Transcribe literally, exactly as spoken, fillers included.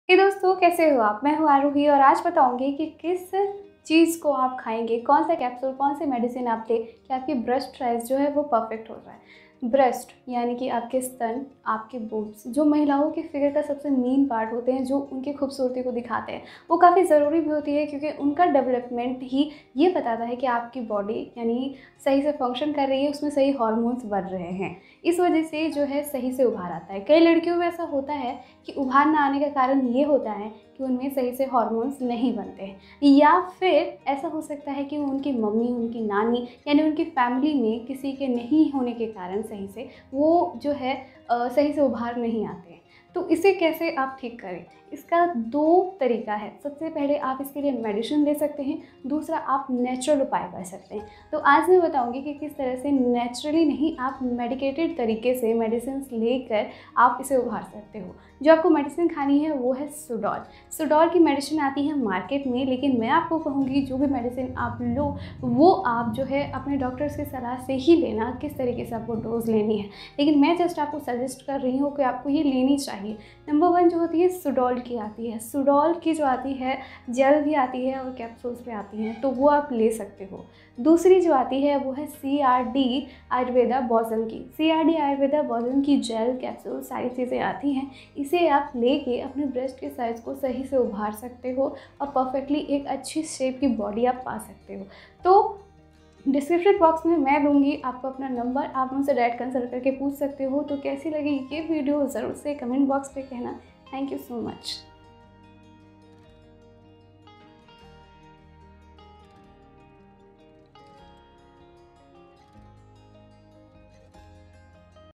हे दोस्तों, कैसे हो आप? मैं हूँ आरूही और आज बताऊंगी कि किस चीज़ को आप खाएंगे, कौन सा कैप्सूल, कौन से मेडिसिन आप लें कि आपकी ब्रेस्ट साइज जो है वो परफेक्ट हो जाए। ब्रेस्ट यानी कि आपके स्तन, आपके बोब्स, जो महिलाओं के फिगर का सबसे मेन पार्ट होते हैं, जो उनकी खूबसूरती को दिखाते हैं, वो काफ़ी ज़रूरी भी होती है क्योंकि उनका डेवलपमेंट ही ये बताता है कि आपकी बॉडी यानी सही से फंक्शन कर रही है, उसमें सही हार्मोन्स बढ़ रहे हैं। इस वजह से जो है सही से उभार आता है। कई लड़कियों में ऐसा होता है कि उभार ना आने का कारण ये होता है कि उनमें सही से हार्मोन्स नहीं बनते हैं, या फिर ऐसा हो सकता है कि उनकी मम्मी, उनकी नानी यानी उनकी फैमिली में किसी के नहीं होने के कारण सही से वो जो है अ, सही से उभार नहीं आते हैं। तो इसे कैसे आप ठीक करें? इसका दो तरीका है। सबसे पहले आप इसके लिए मेडिसिन ले सकते हैं, दूसरा आप नेचुरल उपाय कर सकते हैं। तो आज मैं बताऊंगी कि किस तरह से नेचुरली नहीं, आप मेडिकेटेड तरीके से मेडिसिन लेकर आप इसे उभार सकते हो। जो आपको मेडिसिन खानी है वो है सुडॉल। सुडॉल की मेडिसिन आती है मार्केट में, लेकिन मैं आपको कहूँगी जो भी मेडिसिन आप लो वो आप जो है अपने डॉक्टर्स की सलाह से ही लेना, किस तरीके से आपको डोज लेनी है। लेकिन मैं जस्ट आपको सजेस्ट कर रही हूँ कि आपको ये लेनी चाहिए। नंबर वन जो होती है सुडॉल की आती है। सुडॉल की जो आती है जेल भी आती है और कैप्सूल्स भी आती हैं, तो वो आप ले सकते हो। दूसरी जो आती है वो है सी आर डी आयुर्वेदा बॉजम की। सी आर डी आयुर्वेदा बॉजम की जेल, कैप्सूल, सारी चीज़ें आती हैं। इसे आप लेके अपने ब्रेस्ट के साइज़ को सही से उभार सकते हो और परफेक्टली एक अच्छी शेप की बॉडी आप पा सकते हो। तो डिस्क्रिप्शन बॉक्स में मैं दूंगी आपको अपना नंबर, आप उनसे डायरेक्ट कंसल्ट करके पूछ सकते हो। तो कैसी लगी ये वीडियो ज़रूर से कमेंट बॉक्स पे कहना। Thank you so much.